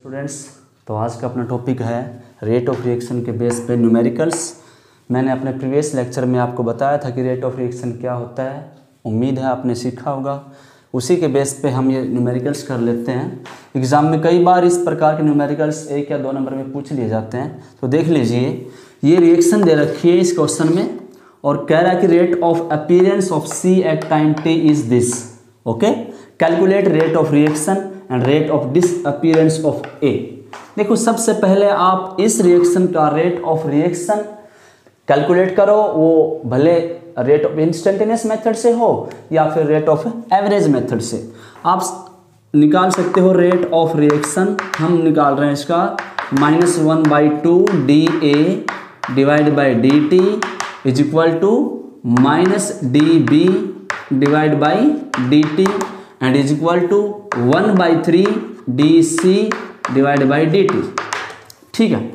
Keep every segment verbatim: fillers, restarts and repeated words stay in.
Students, तो आज का अपना टॉपिक है रेट ऑफ रिएक्शन के बेस पे न्यूमेरिकल्स। मैंने अपने प्रीवियस लेक्चर में आपको बताया था कि रेट ऑफ रिएक्शन क्या होता है। उम्मीद है आपने सीखा होगा। उसी के बेस पे हम ये न्यूमेरिकल्स कर लेते हैं। एग्ज़ाम में कई बार इस प्रकार के न्यूमेरिकल्स एक या दो नंबर में पूछ लिए जाते हैं। तो देख लीजिए, ये रिएक्शन दे रखी है इस क्वेश्चन में और कह रहा है कि rate of appearance of C at time T is this. Okay, calculate rate of reaction and rate of disappearance of A. देखो, सबसे पहले आप इस रिएक्शन का रेट ऑफ रिएक्शन कैलकुलेट करो, वो भले रेट ऑफ इंस्टेंटेनियस मेथड से हो या फिर रेट ऑफ एवरेज मेथड से आप निकाल सकते हो। रेट ऑफ रिएक्शन हम निकाल रहे हैं इसका minus one by two D A divide by D T is equal to minus D B divide by D T and is equal to one by three D C divide by D T. ठीक है,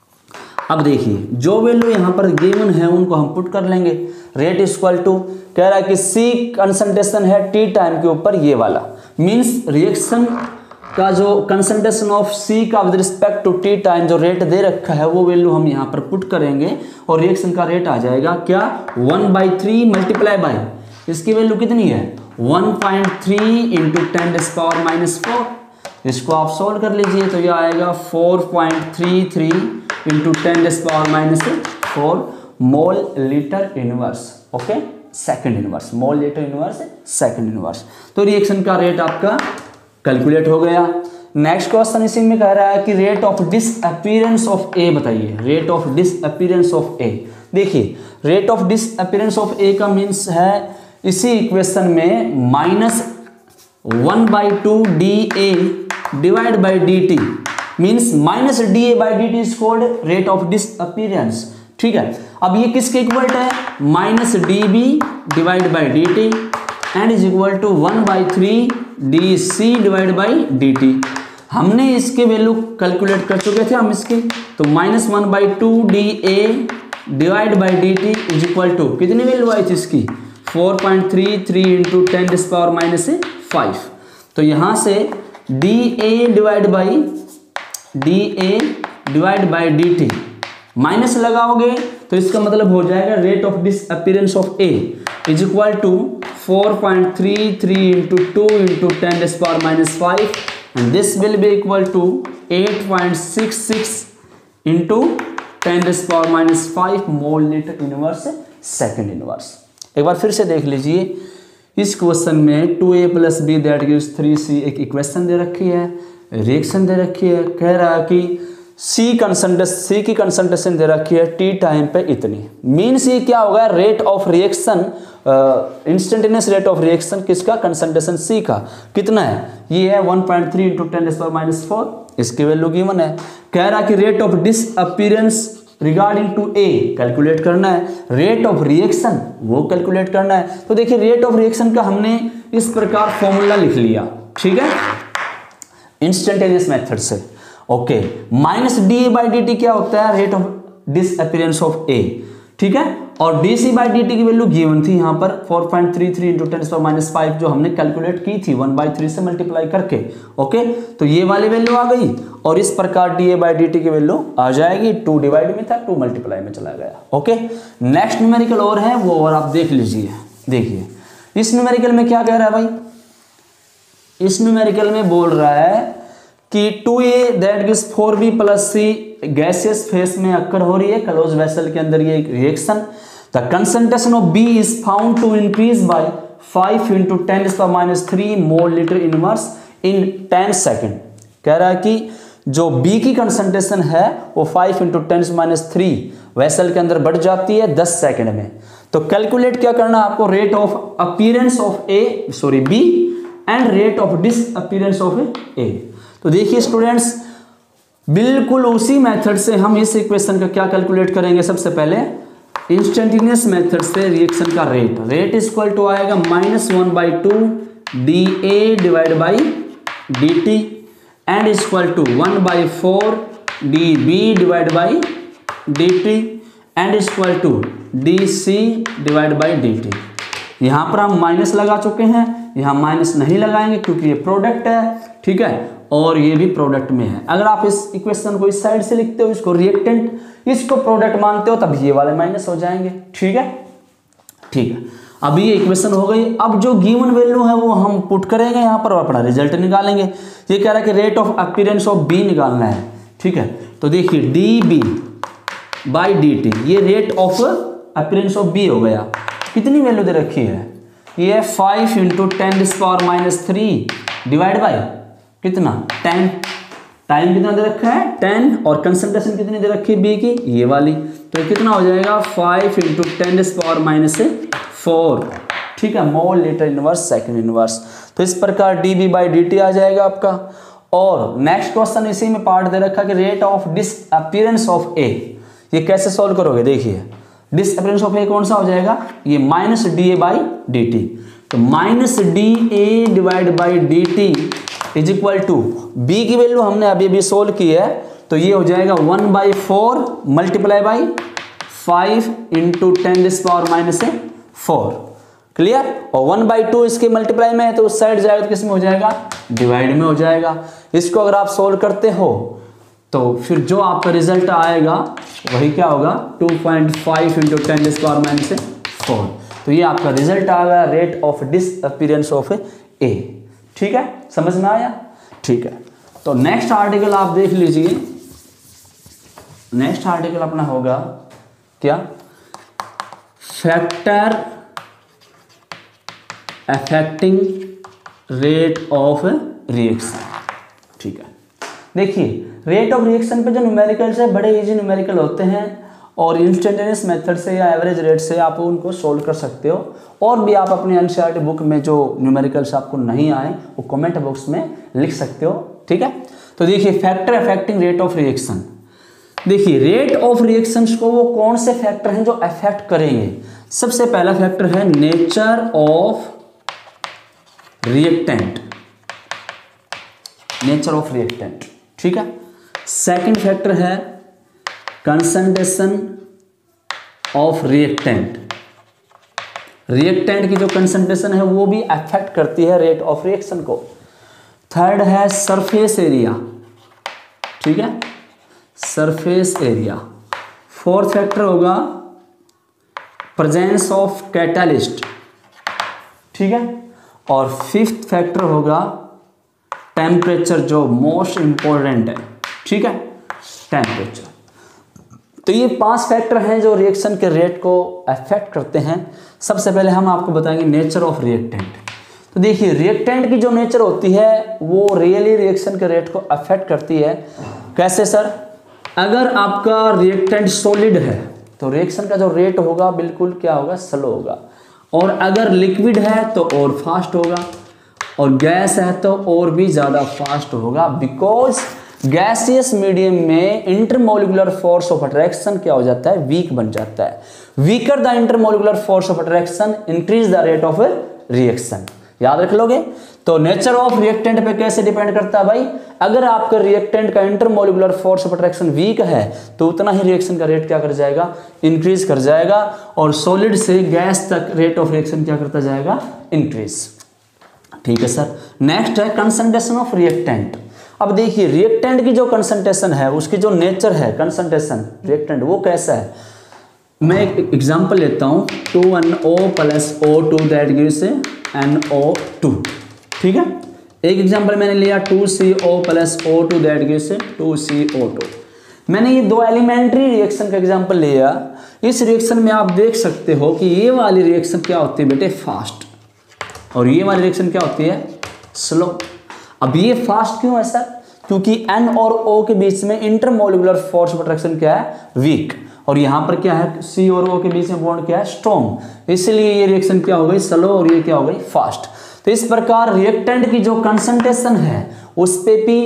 अब देखिए जो value यहाँ पर given है उनको हम पुट कर लेंगे। रेट इक्वल टू कह रहा है कि सी कंसंट्रेशन है टी टाइम के ऊपर, ये वाला मीन्स रिएक्शन का जो कंसंट्रेशन ऑफ सी का with respect to T time जो रेट दे रखा है वो वैल्यू हम यहाँ पर पुट करेंगे और रिएक्शन का रेट आ जाएगा क्या, one by three multiply by इसकी वैल्यू कितनी है one point three into ten to power minus four. इसको आप सॉल्व कर लीजिए तो यह आएगा four point three three into ten to power minus four mole litre inverse. Okay, second inverse, mole litre inverse second inverse. तो reaction का rate आपका कैलकुलेट हो गया। नेक्स्ट क्वेश्चन इसी में कह रहा है कि rate of disappearance of A बताइए। Rate of disappearance of A, देखिए rate of disappearance of A का मीन्स है इसी इक्वेशन में minus one by two D A divide by D T means minus D A by D T is called rate of disappearance. ठीक है, अब ये किसके इक्वल है, minus D B divide by D T and is equal to one by three D C divide by D T. हमने इसके value calculate कर चुके थे हम इसकी, तो minus one by two D A divide by D T is equal to कितनी value आई थी इसकी four point three three into ten to power minus five. तो यहाँ से D A divide by D A divide by D T minus लगाओगे तो इसका मतलब हो जाएगा rate of disappearance of A is equal to four point three three into two into ten to power minus five and this will be equal to eight point six six into ten to power minus five mole litre inverse second inverse. एक बार फिर से देख लीजिए, इस question में two A plus B that gives three C एक equation दे रखी है, रिएक्शन दे रखी है। कह रहा है कि सी कंसंट्रेशन सी की कंसंट्रेशन दे रखी है टी टाइम पे इतनी, मीन्स ये क्या होगा rate of reaction instantaneous rate of reaction किसका, कंसंट्रेशन सी का कितना है, ये है one point three into ten to power minus four, इसकी वैल्यू गिवन है। कह रहा कि rate of disappearance regarding to A calculate करना है, रेट ऑफ रिएक्शन वो कैलकुलेट करना है। तो देखिए रेट ऑफ रिएक्शन का हमने इस प्रकार फॉर्मूला लिख लिया, ठीक है, इंस्टेंटेनियस मेथड से। Okay, minus D A by D T क्या होता है, rate of disappearance of A, ठीक है, और D C by D T की वैल्यू गिवन थी यहाँ पर four point three three into ten power minus five जो हमने कैलकुलेट की थी वन बाई थ्री से मल्टीप्लाई करके। ओके, तो ये वाली वैल्यू आ गई और इस प्रकार D A by D T की वैल्यू आ जाएगी। टू डिवाइड में था, टू मल्टीप्लाई में चला गया। ओके, नेक्स्ट न्यूमेरिकल और है वो और आप देख लीजिए। देखिए इस न्यूमेरिकल में क्या कह रहा है भाई, इस न्यूमेरिकल में बोल रहा है कि two A that gives four B plus C gaseous phase में अक्कर हो रही है क्लोज वेसल के अंदर ये रिएक्शन। The concentration of B is found to increase by five into ten to power minus three mole litre inverse in ten second. कह रहा है कि जो बी की कंसंट्रेशन है वो five into ten minus three vessel के अंदर बढ़ जाती है दस सेकेंड में। तो कैलकुलेट क्या करना है आपको, rate of appearance of A sorry B and rate of disappearance of A. तो देखिए स्टूडेंट्स, बिल्कुल उसी मेथड से हम इस इक्वेशन का क्या कैलकुलेट करेंगे, सबसे पहले इंस्टेंटेनियस मेथड से रिएक्शन का rate, rate is equal to आएगा minus one by two D A divide by D T and is equal to one by four D B divide by D T and is equal to D C divide by D T. यहाँ पर हम minus लगा चुके हैं, यहाँ minus नहीं लगाएंगे क्योंकि ये प्रोडक्ट है, ठीक है। और ये भी प्रोडक्ट में है। अगर आप इस इक्वेशन को इस साइड से लिखते हो, इसको रिएक्टेंट, इसको प्रोडक्ट मानते हो, तब ये वाले माइनस हो जाएंगे। ठीक है, ठीक है। अब ये इक्वेशन हो गई। अब जो गिवन वैल्यू है वो हम पुट करेंगे यहाँ पर और अपना रिजल्ट निकालेंगे। ये कह रहा है कि rate of appearance of B निकालना है। ठीक है, तो देखिए D B by D T, ये rate of appearance of B हो गया। कितनी वैल्यू दे रखी है? ये five into ten power minus three divide by कितना, टेन। टाइम कितना दे रखा है? टेन। और कंसंट्रेशन कितनी दे रखी है बी की? ये वाली। तो ये कितना हो जाएगा? Five into ten power minus four. ठीक है, mole litre inverse second inverse. तो इस प्रकार D B by D T आ जाएगा आपका। और नेक्स्ट क्वेश्चन इसी में पार्ट दे रखा कि rate of disappearance of A, ये कैसे सॉल्व करोगे? देखिए डिसअपीयरेंस ऑफ ए कौन सा हो जाएगा? ये minus D A by D T. तो minus D A divide by D T is equal to, B की वैल्यू हमने अभी अभी सोल्व की है, तो ये हो जाएगा one by four multiply by five into ten power minus four. Clear? और वन बाई टू इसके मल्टीप्लाई में है तो उस साइड जाएगा तो किस में हो जाएगा? डिवाइड में हो जाएगा। इसको अगर आप सोल्व करते हो तो फिर जो आपका रिजल्ट आएगा वही क्या होगा? Two point five into ten power minus four. तो ये आपका रिजल्ट आ गया rate of disappearance of A. ठीक है, समझ में आया? ठीक है, तो नेक्स्ट आर्टिकल आप देख लीजिए। नेक्स्ट आर्टिकल अपना होगा क्या? Factor affecting rate of reaction. ठीक है, देखिए रेट ऑफ रिएक्शन पे जो न्यूमेरिकल्स है बड़े इजी न्यूमेरिकल होते हैं और इंस्टेंटेनियस मेथड से या एवरेज रेट से आप उनको सोल्व कर सकते हो। और भी आप अपने एनसीईआरटी बुक में जो न्यूमेरिकल्स आपको नहीं आए वो कमेंट बॉक्स में लिख सकते हो। ठीक है, तो देखिए factor affecting rate of reaction. देखिए रेट ऑफ रिएक्शंस को वो कौन से फैक्टर हैं जो अफेक्ट करेंगे? सबसे पहला फैक्टर है nature of reactant, nature of reactant. ठीक है, सेकंड फैक्टर है कंसंट्रेशन ऑफ रिएक्टेंट, रिएक्टेंट की जो कंसंट्रेशन है वो भी अफेक्ट करती है रेट ऑफ रिएक्शन को। थर्ड है सरफेस एरिया। ठीक है, सरफेस एरिया। फोर्थ फैक्टर होगा प्रेजेंस ऑफ कैटालिस्ट। ठीक है, और फिफ्थ फैक्टर होगा टेम्परेचर, जो मोस्ट इंपॉर्टेंट है। ठीक है, टेम्परेचर। तो ये पांच फैक्टर हैं जो रिएक्शन के रेट को अफेक्ट करते हैं। सबसे पहले हम आपको बताएंगे नेचर ऑफ रिएक्टेंट। तो देखिए रिएक्टेंट की जो नेचर होती है वो रियली रिएक्शन के रेट को अफेक्ट करती है। कैसे सर? अगर आपका रिएक्टेंट सॉलिड है तो रिएक्शन का जो रेट होगा बिल्कुल क्या होगा? स्लो होगा। और अगर लिक्विड है तो और फास्ट होगा, और गैस है तो और भी ज़्यादा फास्ट होगा। बिकॉज गैसियस मीडियम में इंटरमोलिकुलर फोर्स ऑफ अट्रैक्शन क्या हो जाता है? वीक बन जाता है। Weaker the intermolecular force of attraction increase the rate of reaction. याद रख लोगे? तो नेचर ऑफ रिएक्टेंट पे कैसे डिपेंड करता है भाई? अगर आपका रिएक्टेंट का intermolecular force of attraction weak है तो उतना ही रिएक्शन का रेट क्या कर जाएगा? इंक्रीज कर जाएगा। और सॉलिड से गैस तक रेट ऑफ रिएक्शन क्या करता जाएगा? इंक्रीज। ठीक है सर। नेक्स्ट है कंसंट्रेशन ऑफ रिएक्टेंट। अब देखिए रिएक्टेंट की जो कंसंट्रेशन है उसकी जो नेचर है कंसंट्रेशन रिएक्टेंट वो कैसा है? मैं एक एग्जांपल लेता हूँ, two N O plus O two that gives N O two. ठीक है, एक एग्जांपल मैंने लिया two C O plus O two that gives two C O two. मैंने ये दो एलिमेंट्री रिएक्शन का एग्जांपल लिया। इस रिएक्शन में आप देख सकते हो कि ये वाली रिएक्शन क्या होती है बेटे? फास्ट। और ये वाली रिएक्शन क्या होती है? स्लो। अब ये फास्ट क्यों है सर? क्योंकि N और O के बीच में इंटरमोलिकुलर फोर्स ऑफ अट्रैक्शन क्या है? वीक। और यहाँ पर क्या है? C और O के बीच में बॉन्ड क्या है? स्ट्रॉन्ग। इसलिए ये रिएक्शन क्या हो गई? स्लो। और ये क्या हो गई? फास्ट। तो इस प्रकार रिएक्टेंट की जो कंसंट्रेशन है उस पर भी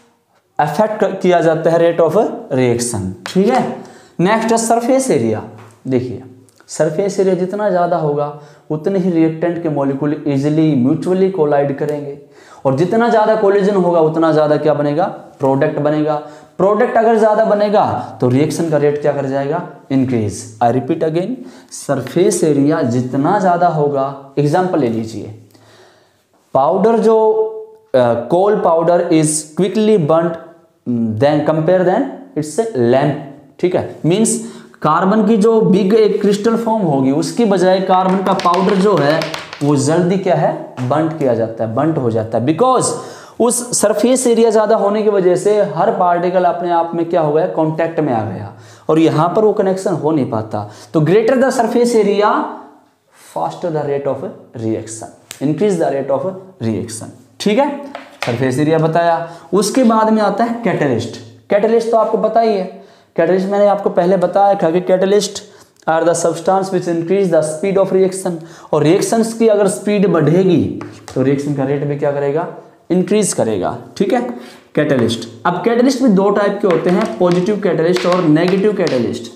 अफेक्ट किया जाता है रेट ऑफ रिएक्शन। ठीक है, नेक्स्ट है सरफेस एरिया। देखिए सरफेस एरिया जितना ज़्यादा होगा उतने ही रिएक्टेंट के मॉलिक्यूल इजीली म्यूचुअली कोलाइड करेंगे, और जितना ज़्यादा कोलिजन होगा उतना ज़्यादा क्या बनेगा? प्रोडक्ट बनेगा। प्रोडक्ट अगर ज़्यादा बनेगा तो रिएक्शन का रेट क्या कर जाएगा? Increase. I repeat again, surface area जितना ज़्यादा होगा, एग्जाम्पल ले लीजिए, पाउडर जो coal powder is quickly burned then compare then its lamp, ठीक है। मीन्स कार्बन की जो बिग एक क्रिस्टल फॉर्म होगी उसकी बजाय कार्बन का पाउडर जो है वो जल्दी क्या है, बंट किया जाता है, बंट हो जाता है, बिकॉज उस सरफेस एरिया ज़्यादा होने की वजह से हर पार्टिकल अपने आप में क्या हो गया, कॉन्टैक्ट में आ गया, और यहाँ पर वो कनेक्शन हो नहीं पाता। तो greater the surface area faster the rate of reaction, increase the rate of reaction, ठीक है। सरफेस एरिया बताया। उसके बाद में आता है कैटलिस्ट। कैटलिस्ट तो आपको पता ही है, कैटलिस्ट मैंने आपको पहले बताया था कि catalyst are the substance which increase the speed of reaction, और रिएक्शंस की अगर स्पीड बढ़ेगी तो रिएक्शन का रेट भी क्या करेगा, इंक्रीज करेगा, ठीक है। कैटलिस्ट, अब कैटलिस्ट भी दो टाइप के होते हैं, पॉजिटिव कैटलिस्ट और negative catalyst.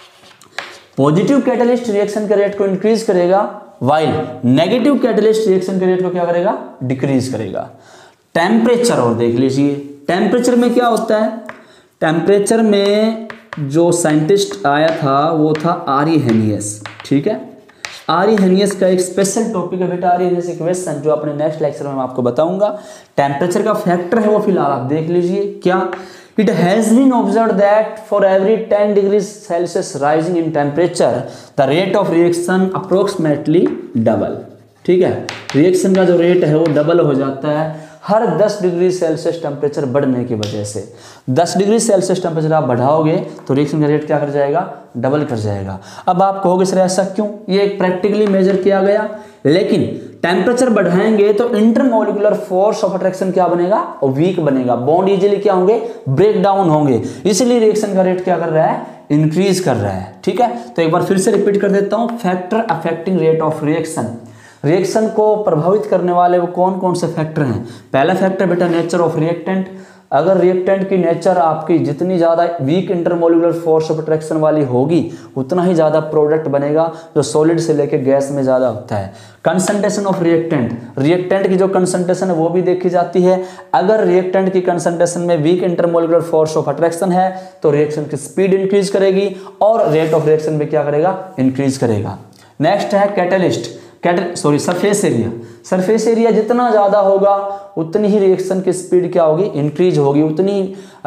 Positive catalyst reaction के रेट को इंक्रीज करेगा, वाइल नेगेटिव कैटलिस्ट रिएक्शन के रेट को क्या करेगा, डिक्रीज करेगा। टेम्परेचर और देख लीजिए, टेम्परेचर में क्या होता है, टेम्परेचर में जो साइंटिस्ट आया था वो था आरी हेनियस, ठीक है। आरी हेनियस का एक स्पेशल टॉपिक है बेटा, आरी हेनियस इक्वेशन, जो अपने नेक्स्ट लेक्चर में मैं आपको बताऊंगा। टेम्परेचर का फैक्टर है वो फिलहाल आप देख लीजिए क्या, it has been observe that for every ten degree Celsius rising in temperature the rate of reaction approximately double, ठीक है। रिएक्शन का जो रेट है वो डबल हो जाता है हर दस डिग्री सेल्सियस टेम्परेचर बढ़ने की वजह से। दस डिग्री सेल्सियस टेम्परेचर आप बढ़ाओगे तो रिएक्शन का रेट क्या कर जाएगा, डबल कर जाएगा। अब आप कहोगे सर ऐसा क्यों, ये एक प्रैक्टिकली मेजर किया गया, लेकिन टेम्परेचर बढ़ाएंगे तो इंटरमोलिकुलर फोर्स ऑफ अट्रैक्शन क्या बनेगा, और वीक बनेगा, बॉन्ड इजीली क्या होंगे, ब्रेक डाउन होंगे, इसलिए रिएक्शन का रेट क्या कर रहा है, इंक्रीज कर रहा है, ठीक है। तो एक बार फिर से रिपीट कर देता हूं, factor affecting rate of reaction, reaction को प्रभावित करने वाले वो कौन कौन से फैक्टर हैं। पहला फैक्टर बेटा नेचर ऑफ रिएक्टेंट, अगर रिएक्टेंट की नेचर आपकी जितनी ज़्यादा weak intermolecular force of attraction वाली होगी उतना ही ज़्यादा प्रोडक्ट बनेगा, जो सॉलिड से लेकर गैस में ज़्यादा होता है। कंसंट्रेशन ऑफ रिएक्टेंट, रिएक्टेंट की जो कंसंट्रेशन है वो भी देखी जाती है। अगर रिएक्टेंट की कंसंट्रेशन में weak intermolecular force of attraction है तो रिएक्शन की स्पीड इंक्रीज करेगी और रेट ऑफ रिएक्शन भी क्या करेगा, इंक्रीज करेगा। नेक्स्ट है catalyst, cat sorry surface area, surface area जितना ज़्यादा होगा उतनी ही रिएक्शन की स्पीड क्या होगी, इंक्रीज होगी, उतनी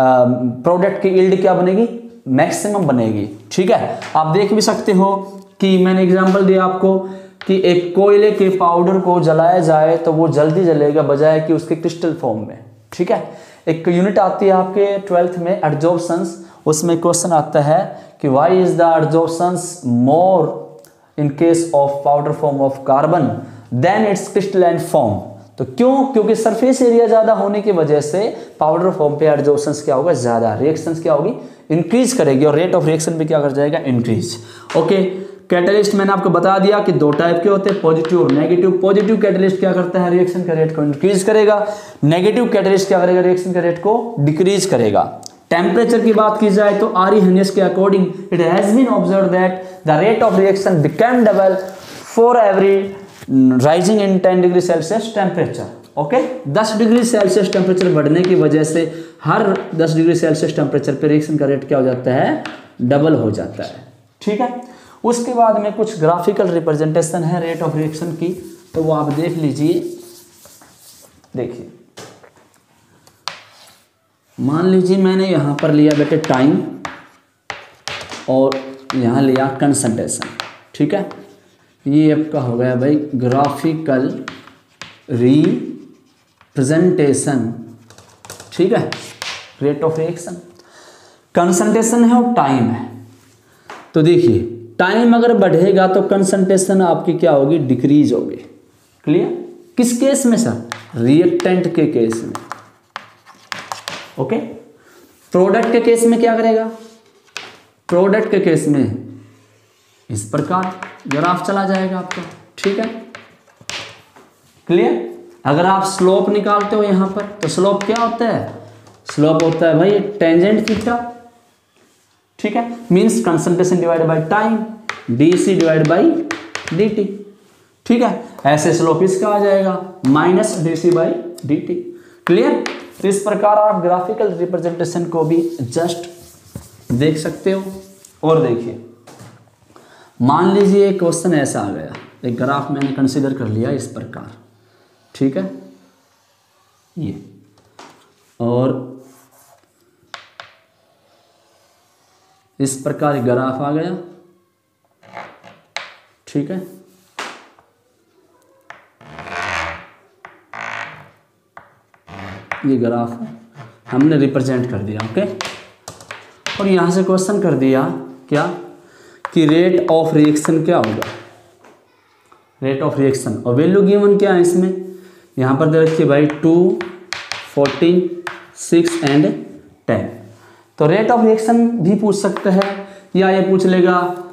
प्रोडक्ट की यील्ड क्या बनेगी, मैक्सिमम बनेगी, ठीक है। आप देख भी सकते हो कि मैंने एग्जांपल दिया आपको कि एक कोयले के पाउडर को जलाया जाए तो वो जल्दी जलेगा बजाय कि उसके क्रिस्टल फॉर्म में, ठीक है। एक यूनिट आती है आपके ट्वेल्थ में एडजॉर्प्शंस, उसमें क्वेश्चन आता है कि why is the adsorptions more in case of powder form of carbon then its crystalline form, तो क्यों, क्योंकि सरफेस एरिया ज्यादा होने की वजह से पाउडर फॉर्म पे एडजॉर्प्शंस क्या होगा, ज्यादा, रिएक्शंस क्या होगी, इंक्रीज करेगी और रेट ऑफ रिएक्शन भी क्या कर जाएगा, इंक्रीज। ओके, कैटलिस्ट मैंने आपको बता दिया कि दो टाइप के होते हैं, पॉजिटिव और नेगेटिव। पॉजिटिव कैटलिस्ट क्या करता है, रिएक्शन के रेट को इंक्रीज करेगा, नेगेटिव कैटलिस्ट क्या करेगा, रिएक्शन के रेट को डिक्रीज करेगा। टेम्परेचर की बात की जाए तो आरी हेनियस के according it has been observe that the rate of reaction become double for every rising in ten degree celsius temperature. Okay, दस डिग्री सेल्सियस टेम्परेचर बढ़ने की वजह से हर दस डिग्री सेल्सियस टेम्परेचर पे रिएक्शन का रेट क्या हो जाता है, डबल हो जाता है, ठीक है। उसके बाद में कुछ ग्राफिकल रिप्रेजेंटेशन है रेट ऑफ रिएक्शन की, तो वो आप देख लीजिए। देखिए, मान लीजिए मैंने यहाँ पर लिया बेटे टाइम और यहाँ लिया कंसंट्रेशन, ठीक है। ये आपका हो गया भाई ग्राफिकल रिप्रेजेंटेशन, ठीक है, रेट ऑफ रिएक्शन। कंसंट्रेशन है और टाइम है, तो देखिए टाइम अगर बढ़ेगा तो कंसंट्रेशन आपकी क्या होगी, डिक्रीज होगी। क्लियर, किस केस में सर, रिएक्टेंट के केस में। ओके, प्रोडक्ट के केस में क्या करेगा, प्रोडक्ट के केस में इस प्रकार ग्राफ चला जाएगा आपका, ठीक है। क्लियर, अगर आप स्लोप निकालते हो यहां पर तो स्लोप क्या होता है, स्लोप होता है भाई टेंजेंट थीटा, ठीक है। Means concentration divide by time, D C divide by D T, ठीक है। ऐसे स्लोप इसका आ जाएगा minus D C by D T. Clear, तो इस प्रकार आप ग्राफिकल रिप्रेजेंटेशन को भी जस्ट देख सकते हो। और देखिए, मान लीजिए क्वेश्चन ऐसा आ गया, एक ग्राफ मैंने कंसीडर कर लिया इस प्रकार, ठीक है। ये, और इस प्रकार ग्राफ आ गया, ठीक है। ये ग्राफ हमने रिप्रेजेंट कर दिया, ओके। और यहाँ से क्वेश्चन कर दिया क्या कि रेट ऑफ रिएक्शन क्या होगा, रेट ऑफ रिएक्शन, और वैल्यू गिवन क्या है इसमें, यहाँ पर दे रखिए भाई two, fourteen, six and ten. तो रेट ऑफ रिएक्शन भी पूछ सकते हैं, या ये पूछ लेगा